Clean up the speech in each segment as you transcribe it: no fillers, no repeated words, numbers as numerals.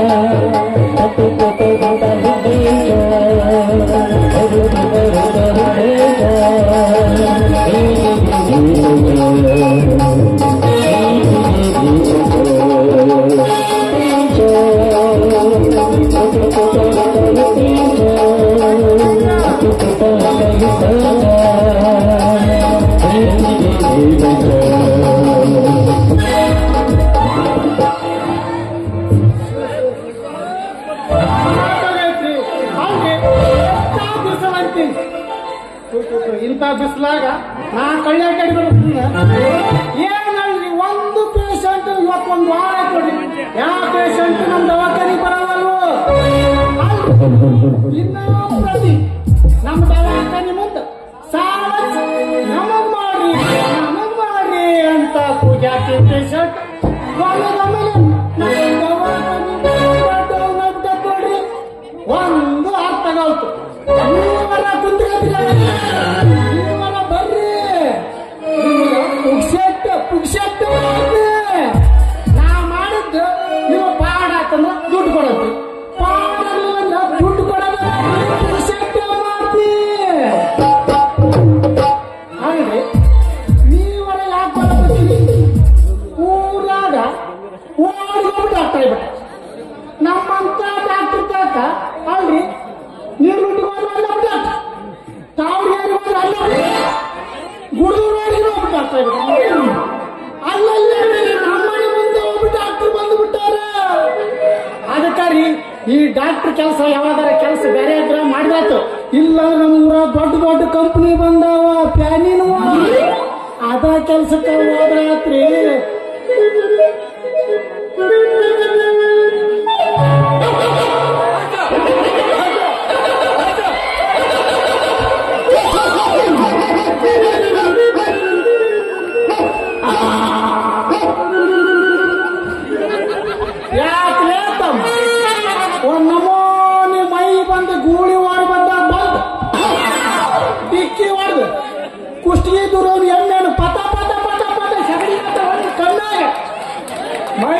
ಇಂಥ ಬಿಸಿಲಾಗ ನಾ ಕಳ್ಳ ಕಡೆ ಏನಲ್ರಿ ಒಂದು ಪೇಷಂಟ್ ಇವತ್ತೊಂದು ವಾರ ಕೊಡಿ ಯಾವ ಪೇಷಂಟ್ ನಮ್ ದವಾಖಾನೆ ಬರವಲ್ವು ಇನ್ನೊಂದು ನಮ್ಮ ದವಾಖಾನೆ ಮುಂದೆ ನಮಗ್ ಮಾಡಿ ಅಂತ ಪೂಜಾತಿ ಪೇಷಂಟ್ ಒಂದು ಅರ್ಥಗೌತು ಬರ್ರಿ ಪುಕ್ಷೆಟ್ ನಾ ಮಾಡಿದ್ದು ನೀವು ಪಾಡ ಆತಂದ್ರ ದುಡ್ಡು ಕೊಡತ್ರಿ ಪಾಡಲ್ಲ ದುಡ್ಡು ಕೊಡೋದ ಪುಕ್ಷೆಟ್ ಮಾಡ್ತಿ ಹಾಗೆ ನೀವರ ಯಾಕೆ ಬರತ್ತೀರಿ ಊರಾಗ ಓಡಿಗೋಗ್ಬಿಟ್ಟು ಆಗ್ತಾ ಇಬಿಟ್ಟ ನಮ್ಮಂತ ಡಾಕ್ಟರ್ ತಾಕ ಅಲ್ರಿ ನೀರು ಬಿಟ್ಟುಕೊಂಡು ಅಲ್ಲ ಬಿಟ್ಟ ತಾವ್ರಿಗೆ ಅಲ್ಲ ಗುಡಿದೂರಿಗೆ ಹೋಗ್ಬಿಟ್ಟು ಆಗ್ತಾ ಇಬಿಟ್ಟ ಅಲ್ಲಲ್ಲಿ ನಮ್ಮನೆ ಮುಂದೆ ಹೋಗ್ಬಿಟ್ಟು ಡಾಕ್ಟರ್ ಬಂದ್ಬಿಟ್ಟಾರ ಅದಕ್ಕಾರಿ ಈ ಡಾಕ್ಟರ್ ಕೆಲಸ ಯಾವಾಗಾರ ಕೆಲಸ ಬೇರೆ ಇದ್ರ ಮಾಡಿದಾತು ಇಲ್ಲ ನಮ್ಮ ಊರ ದೊಡ್ಡ ದೊಡ್ಡ ಕಂಪನಿ ಬಂದಾವ ಪ್ಯಾನಿನವ ಅದ ಕೆಲ್ಸಕ್ಕೆ ಹೋದ್ರಾತ್ರಿ ಒಂದ್ ನಮೂನಿ ಮೈ ಬಂದು ಗೂಳಿ ವಾರ ಬಂದ ಟಿಕ್ಕಿ ಹೊಡೆದು ಕುಷ್ಟಿಗೆ ದೂರವ್ರು ಎಣ್ಣೆನು ಪಟ ಪಟ ಪಟ ಪಟ ಸಗಡಿ ಕಣ್ಣಾಗ ಮೈ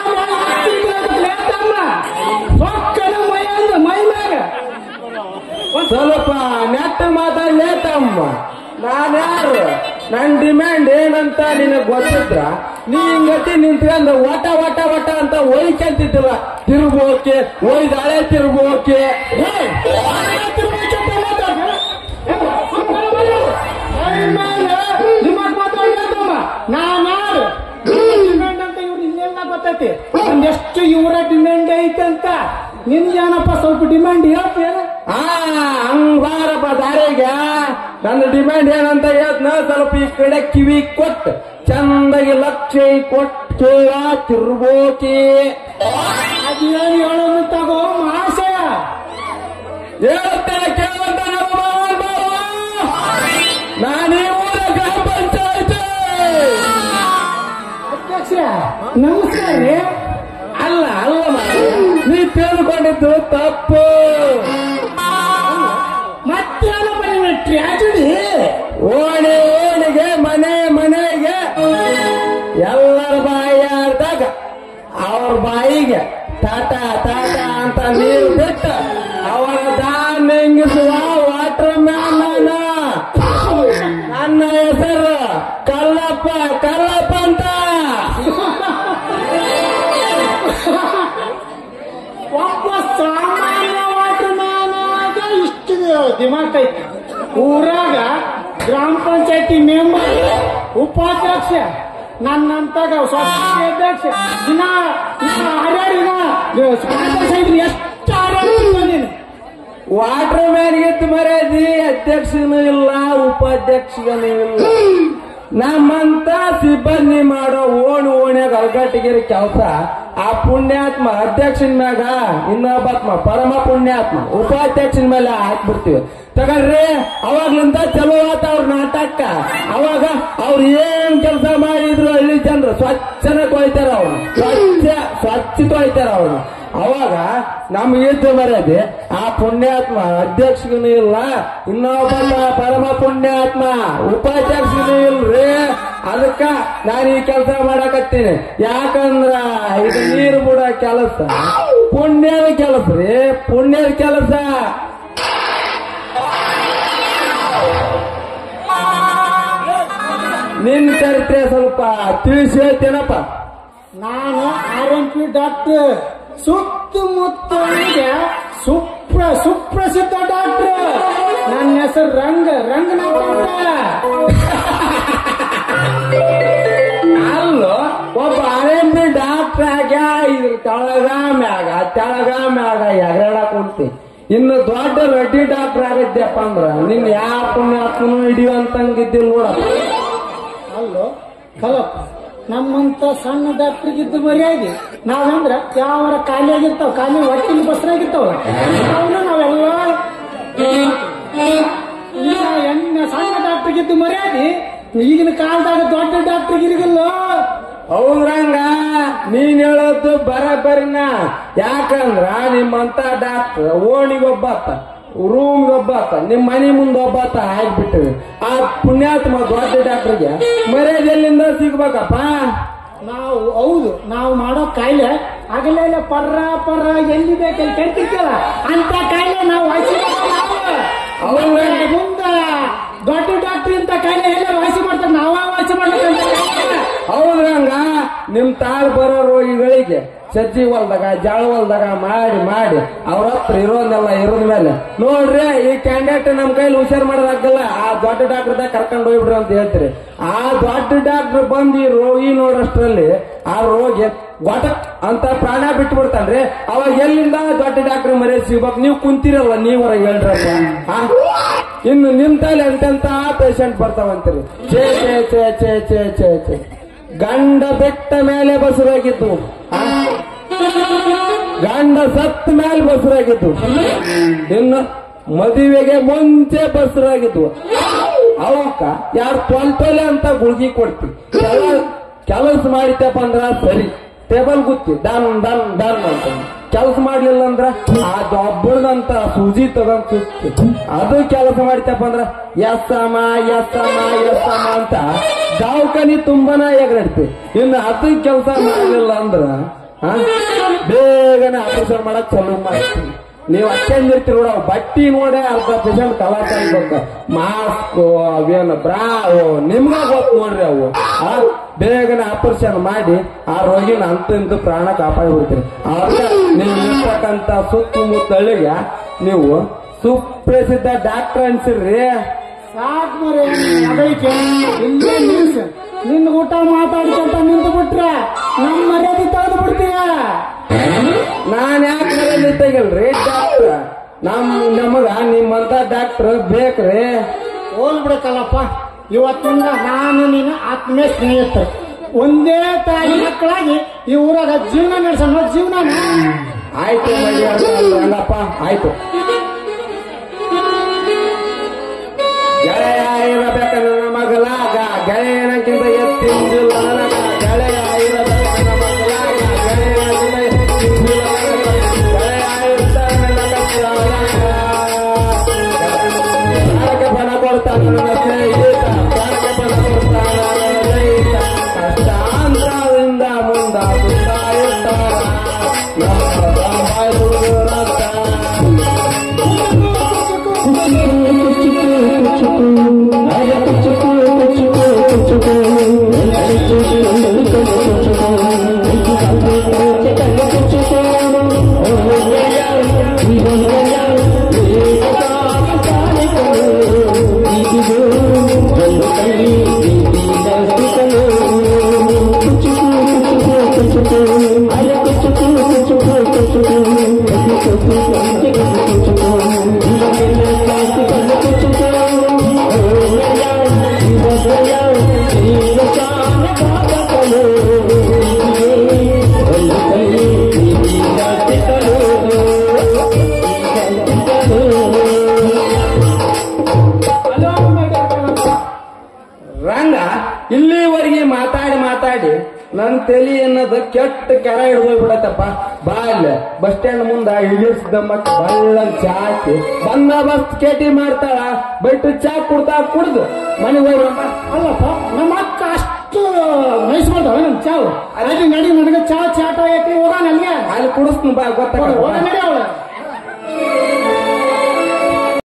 ಮ್ಯಾಗ ಮೈ ಅಂದ ಮೈ ಮ್ಯಾಗ ಸ್ವಲ್ಪ ನೆಟ್ಟ ಮಾತಾಡ್ಲೇತಮ್ಮ ನಾನ್ಯಾರು ನನ್ ಡಿಮ್ಯಾಂಡ್ ಏನಂತ ನಿನಗ್ ಗೊತ್ತಿದ್ರ ನೀ ಹಿಂಗತಿ ನಿಂತ್ಕೊಂಡ್ ವಟ ವಟ ವಟ ಅಂತ ಒಯ್ಕಂತಿದ್ದಿಲ್ಲ ತಿರುಗೋಕೆ ಒಯ್ದಾಳೆ ತಿರುಗೋಕೆ ನಾನ್ಯಾರು ಡಿಮ್ಯಾಂಡ್ ಅಂತ ಇವ್ರು ಇಲ್ಲೆಲ್ಲ ಗೊತ್ತೈತಿ ಒಂದೆಷ್ಟು ಇವರ ಡಿಮ್ಯಾಂಡ್ ಐತಂತ ನಿನ್ಗೇನಪ್ಪ ಸ್ವಲ್ಪ ಡಿಮ್ಯಾಂಡ್ ಹೇಳ್ತೇನ ಹಂಗಾರಪ್ಪ ದಾರಿಗೆ ನನ್ನ ಡಿಮ್ಯಾಂಡ್ ಏನಂತ ಹೇಳ್ತನ ಸ್ವಲ್ಪ ಈ ಕಡೆ ಕಿವಿ ಕೊಟ್ಟು ಚಂದಾಗಿ ಲಕ್ಷ ಕೊಟ್ಟು ಕೇಳ ತಿರ್ಬೋಕಿ ಅದೇನು ಹೇಳೋದು ತಗೋ ಮಹಾಶಯ ಹೇಳ್ತೇನೆ ಕೇಳಂತ ನಾನೇ ಊರ ಗ್ರಾಮ ಪಂಚಾಯತ್ ಅಧ್ಯಕ್ಷ ನಮಸ್ಕಾರ ರೀ ಅಲ್ಲ ನೀ ತಿಳ್ಕೊಂಡಿದ್ದು ತಪ್ಪು ಮತ್ತೇನ ಬರೀ ಟ್ರ್ಯಾಜಿಡಿ ಓಣಿಗೆ ಮನೆಗೆ ಎಲ್ಲರ ಬಾಯಿ ಆಡ್ದಾಗ ಅವ್ರ ಬಾಯಿಗೆ ತಾಟ ಅಂತ ನೀರು ಬಿಟ್ಟು ಅವರ ದಾನ್ ಹೆಂಗಿಸುವ ವಾಟರ್ ಮ್ಯಾನ್ ನನ್ನ ಹೆಸರು ಕಲ್ಲಪ್ಪ ಅಂತ ಒಬ್ಬ ಸಾಮಾನ್ಯ ವಾಟರ್ ಮ್ಯಾನ್ ಇಷ್ಟು ದಿಮಾಕ್ ಐತಿ ಊರಾಗ ಗ್ರಾಮ ಪಂಚಾಯತಿ ಮೆಂಬರ್ ಉಪಾಧ್ಯಕ್ಷ ನನ್ನಂತಾಗ ಸೊಸೈಟಿ ಅಧ್ಯಕ್ಷ ದಿನ ಹರ್ಯಾಡಿನ ಎಷ್ಟು ನೀನು ವಾಟರ್ ಮ್ಯಾನ್ಗಿತ್ತು ಮರ್ಯಾದಿ ಅಧ್ಯಕ್ಷನೂ ಇಲ್ಲ ಉಪಾಧ್ಯಕ್ಷನೂ ಇಲ್ಲ ನಮ್ಮಂತ ಸಿಬ್ಬಂದಿ ಮಾಡೋ ಓಣ್ಯಾಗ ಅಲ್ಗಟ್ಟಿಗಿರಿ ಕೆಲಸ ಆ ಪುಣ್ಯಾತ್ಮ ಅಧ್ಯಕ್ಷನ ಮ್ಯಾಗ ಇನ್ನೊಬ್ಬಾತ್ಮ ಪರಮ ಪುಣ್ಯಾತ್ಮ ಉಪಾಧ್ಯಕ್ಷನ ಮೇಲೆ ಹಾಕ್ಬಿಡ್ತೀವಿ ತಗೊಳ್ರಿ ಅವಾಗ್ಲಿಂದ ಚಲೋ ಆತ ಅವ್ರ ನಾಟಕ ಅವಾಗ ಅವ್ರು ಏನ್ ಕೆಲಸ ಮಾಡಿದ್ರು ಹಳ್ಳಿ ಜನರು ಸ್ವಚ್ಛನ ತೊಯ್ತಾರ ಅವ್ರು ಸ್ವಚ್ಛ ತೊಯ್ತಾರ ಅವ್ರು ಅವಾಗ ನಮ್ಗಿದ್ದು ಮರ್ಯಾದೆ ಆ ಪುಣ್ಯಾತ್ಮ ಅಧ್ಯಕ್ಷನೂ ಇಲ್ಲ ಇನ್ನೊಬ್ಬ ಪರಮ ಪುಣ್ಯಾತ್ಮ ಉಪಾಧ್ಯಕ್ಷನೂ ಇಲ್ರಿ ಅದಕ್ಕ ನಾನು ಈ ಕೆಲಸ ಮಾಡಕತ್ತೀನಿ ಯಾಕಂದ್ರ ಇದು ನೀರು ಬಿಡೋ ಕೆಲಸ ಪುಣ್ಯದ ಕೆಲಸ ರೀ, ಪುಣ್ಯದ ಕೆಲಸ. ನಿನ್ ಚರಿತ್ರೆ ಸ್ವಲ್ಪ ತಿಳಿಸಿ ಹೇಳ್ತೇನಪ್ಪ. ನಾನು RMP ಡಾಕ್ಟರ್, ಸುತ್ತಮುತ್ತಲಿಗೆ ಸುಪ್ರಸಿದ್ಧ ಡಾಕ್ಟರ್. ನನ್ನ ಹೆಸರು ರಂಗನಾಥ ಅಂತ. ಅಲ್ಲೋ ಒಬ್ಬ RMP ಡಾಕ್ಟರ್ ಆಗ ಇದ್ರ ತೆಳಗ ಮ್ಯಾಗ ಎಗರಾಡಕ್ ಹೋಗ್ತಿ. ಇನ್ನು ದೊಡ್ಡ ರೆಡ್ಡಿ ಡಾಕ್ಟರ್ ಆಗಿದ್ಯಪ್ಪ ಅಂದ್ರ ನಿನ್ ಯಾವ ಪುಣ್ಯಾತ್ಮನು ಹಿಡಿಯುವಂತಂಗಿದ್ದಿಲ್ಲ ನೋಡಪ್ಪ. ಅಲ್ಲೋ ಕಲಪ್ಪ, ನಮ್ಮಂತ ಸಣ್ಣ ಡಾಕ್ಟರ್ಗಿದ್ದು ಮರ್ಯಾದೆ. ನಾವಂದ್ರ ಯಾವ ಖಾಲಿಯಾಗಿರ್ತಾವ, ಖಾಲಿ ಹೊಟ್ಟಿನ ಬಸ್ರಾಗಿರ್ತಾವಲ್ಲ ಅವನ್ನ ನಾವೆಲ್ಲ ಸಣ್ಣ ಡಾಕ್ಟರ್ಗಿದ್ದು ಮರ್ಯಾದೆ ಈಗಿನ ಕಾಲದಾಗ ದೊಡ್ಡ ಡಾಕ್ಟರ್ಗಿರಿಗಲ್ಲ. ಹೌದ್ರಂಗ ನೀನ್ ಹೇಳೋದು ಬರಬರಿನ. ಯಾಕಂದ್ರ ನಿಮ್ಮಂತ ಡಾಕ್ಟರ್ ಓಣಿಗೊಬ್ಬತ್ತ, ರೂಮ್ಗೊಬ್ಬತ್ತ, ನಿಮ್ ಮನೆ ಮುಂದೆ ಒಬ್ಬತ್ತ ಆಗ್ಬಿಟ್ಟಿವಿ. ಆ ಪುಣ್ಯಾತ್ಮ ದೊಡ್ಡ ಡಾಕ್ಟರ್ಗೆ ಮರ್ಯಾದೆಲ್ಲಿಂದ ಸಿಗ್ಬೇಕಪ್ಪ. ನಾವು ಮಾಡೋ ಕಾಯಿಲೆ ಆಗಲೇ ಪರ್ರ ಎಲ್ಲಿ ಬೇಕಲ್ಲಿ ಕೆಟ್ಟಿರ್ತಲ್ಲ ಅಂತ ಕಾಯಿಲೆ ನಾವು ಮುಂದ ದೊಡ್ಡ ಡಾಕ್ಟರ್ ಅಂತ ಕಾಯಿಲೆ ಎಲ್ಲ ವಾಸಿ ಮಾಡ್ತಾರೆ, ನಾವ ವಾಸಿ ಮಾಡ್ಬೇಕಂತ. ಹೌದ್ರಂಗ ನಿಮ್ ತಾಳ್ ಬರೋ ರೋಗಿಗಳಿಗೆ ಸಜ್ಜಿ ಹೊಲ್ದಾಗ ಜಾಳ ಹೊಲ್ದಾಗ ಮಾಡಿ ಅವ್ರ ಹತ್ರ ಇರೋದೆಲ್ಲ ಇರೋದ ಮೇಲೆ ನೋಡ್ರಿ ಈ ಕ್ಯಾಂಡಿಡೇಟ್ ನಮ್ ಕೈಲಿ ಹುಷಾರ್ ಮಾಡೋದಾಗಲ್ಲ, ಆ ದೊಡ್ಡ ಡಾಕ್ಟರ್ದಾಗ ಕರ್ಕೊಂಡು ಹೋಗ್ಬಿಡ್ರಿ ಅಂತ ಹೇಳ್ತೀರಿ. ಆ ದೊಡ್ಡ ಡಾಕ್ಟರ್ ಬಂದು ಈ ರೋಗಿ ನೋಡೋಷ್ಟ್ರಲ್ಲಿ ಆ ರೋಗಿ ಗೊಟಕ್ ಅಂತ ಪ್ರಾಣ ಬಿಟ್ಟು ಬಿಡ್ತಾನ್ರಿ. ಅವಾಗ ಎಲ್ಲಿಂದ ದೊಡ್ಡ ಡಾಕ್ಟರ್ ಮರ್ಯಾದೆ ಸಿಗ್ಬೇಕು? ನೀವು ಕುಂತಿರಲ್ಲ, ನೀವರ ಹೇಳ್ರಪ್ಪ. ಇನ್ನು ನಿಮ್ ತಲೆ ಎಂತೆಂತ ಪೇಷಂಟ್ ಬರ್ತಾವಂತೀರಿ. ಚೇ ಚೇ ಚೇ ಚೇ ಚೇ ಚೇ ಚೇ ಗಂಡ ಬೆಟ್ಟ ಮೇಲೆ ಬಸರಾಗಿದ್ದು, ಗಂಡ ಸತ್ತ ಮೇಲೆ ಬಸರಾಗಿದ್ದು, ಇನ್ನು ಮದುವೆಗೆ ಮುಂಚೆ ಬಸರಾಗಿದ್ವು. ಅವಕ್ಕ ಯಾರು ತೊಲೆ ಅಂತ ಗುಳ್ಗಿ ಕೊಡ್ತಿ. ಕೆಲಸ ಮಾಡಿತಪ್ಪ ಅಂದ್ರ ಸರಿ, ಟೇಬಲ್ ಗುತ್ತಿ ಡನ್ ಡನ್ ಡನ್ ಅಂತ. ಕೆಲಸ ಮಾಡ್ಲಿಲ್ಲ ಅಂದ್ರ ಅದು ಒಬ್ಬಳದಂತ ಸೂಜಿ ತಗೊಂಡ್ ಚುತ್ತಿ. ಅದು ಕೆಲಸ ಮಾಡಿತಪ್ಪ ಅಂದ್ರ ಎಸ್ಸಮ್ಮ ಅಂತ ದವಾಖಾನಿ ತುಂಬಾನ ಎಗರಾಡ್ತಿ. ಇನ್ನು ಅದು ಕೆಲಸ ಮಾಡಲಿಲ್ಲ ಅಂದ್ರ ಬೇಗನೆ ಆಪರೇಷನ್ ಮಾಡಕ್ ಚಾಲೂ ಮಾಡ್ತೀವಿ. ನೀವು ಅಷ್ಟೇಂದಿರ್ತೀರಿ ನೋಡ, ಬಟ್ಟಿ ನೋಡೇ ಅರ್ಧ ಪೇಷಂಟ್ ಕಲಾಸ ಆಗ್ಬೇಕು. ಮಾಸ್ಕ್ ಅವೇನು ಬ್ರಾವು ನಿಮ್ಗ ಗೊತ್ತು ನೋಡ್ರಿ. ಅವು ಬೇಗನೆ ಆಪರೇಷನ್ ಮಾಡಿ ಆ ರೋಗಿನ ಅಂತ ಪ್ರಾಣ ಕಾಪಾಡಿ ಬಿಡ್ತೀರಿ. ಆಗ ನೀವು ಇರ್ತಕ್ಕಂತ ಸುತ್ತಮುತ್ತಳಿಗೆ ನೀವು ಸುಪ್ರಸಿದ್ಧ ಡಾಕ್ಟರ್ ಅನ್ಸಿರ್ರಿ. ಸಾಕ್ ಮರೆ ಇಲ್ಲೇ ನಿನ್ನ ಊಟ ಮಾತಾಡ್ಕೊಂತ ನಿಂತು ಬಿಟ್ರೆ ನಮ್ಮ ಮರ್ಯಾದೆ ತೆಗೆದು ಬಿಡ್ತೀಯ. ನಾನ್ ಯಾಕೆ ಮರ್ಯಾದೆ ತೆಗಲ್ರಿ? ಡಾಕ್ಟರ್ ನಮಗ ನಿಮ್ಮಂತ ಡಾಕ್ಟರ್ ಬೇಕ್ರಿ. ಹೋಲ್ ಬಿಡಕಲ್ಲಪ್ಪ, ಇವತ್ತಿಂದ ನಾನು ನೀನು ಆತ್ಮೀಯ ಸ್ನೇಹಿತರು, ಒಂದೇ ತಾಯಿ ಮಕ್ಕಳಾಗಿ ಈ ಊರಾಗ ಜೀವನ ನಡೆಸೋಣ. ಜೀವನ ಆಯ್ತು ರಂಗಪ್ಪ, ಆಯ್ತು. ಗೆಳೆಯ ಇರಬೇಕ ನನ್ನ ಮಗಲಾಗ, ಗೆಳೆಯನಕ್ಕಿಂತ ಎತ್ತಿಂದಿಲ್ಲ ನನಗ. ಗೆಳೆಯ ಇರಬೇಕ ನನ್ನ ಮಗಲಾಗ, ಗೆಳೆಯನಕ್ಕಿಂತ ಎತ್ತಿಂದಿಲ್ಲ ನನಗ. ಗೆಳೆಯ ಇರ್ತಾನೆ ನನ್ನ ಪ್ರಾಣಕ್ಕೆ ಬಣ ಕೊಡ್ತಾನೆ ನನ್ನ ಸ್ನೇಹಿತ, ಪ್ರಾಣಕ್ಕೆ ಬಣ ಕೊಡ್ತಾನೆ ನನ್ನ ಸ್ನೇಹಿತ. ಕಷ್ಟಾಂತರದಿಂದ ಮುಂದಾಗುತ್ತಾ ಇರ್ತಾರ ನಮ್ಮ ಬಾಯಿ ಹುಡುಗರಂತ. ರಂಗ ಇಲ್ಲಿವರೆಗೆ ಮಾತಾಡಿ ನನ್ನ ತಲೆ ಅನ್ನೋದು ಕೆಟ್ಟ ಕೆರ ಹಿಡ್ದೋಗ್ಬಿಡತ್ತಪ್ಪ. ಬಾಲ್ ಬಸ್ ಸ್ಟ್ಯಾಂಡ್ ಮುಂದ ಇಳಿಸಿದಮ್ಮ ಬಳ್ಳ ಚಾಕಿ ಬಂದೋಬಸ್ತ್ ಕೇಟಿ ಮಾಡ್ತಾಳ, ಬೈಟು ಚಾ ಕುಡ್ದು ಮನೆಗೆ ಹೋಗ್ರಮ್ಮ. ಅಲ್ಲಪ್ಪ, ನಮ್ಮ ಅಕ್ಕ ಅಷ್ಟ ಅಷ್ಟು ನೈಸ್ ಮಾಡ್ತಾವ ನಮ್ ಚಾವ್ ಅಲ್ಲಿ ನಡಿ ನನಗೆ ಚಾ ಚಾಟ ಐತಿ ಹೋಗೋಣ ಅಲ್ಲಿಗೆ ಅಲ್ಲಿ ಕುಡಿಸ್ತೀನಿ ಬಾ ಹೋಗ ಗೊತ್ತಾಗ ನಡಿ ಅವಳ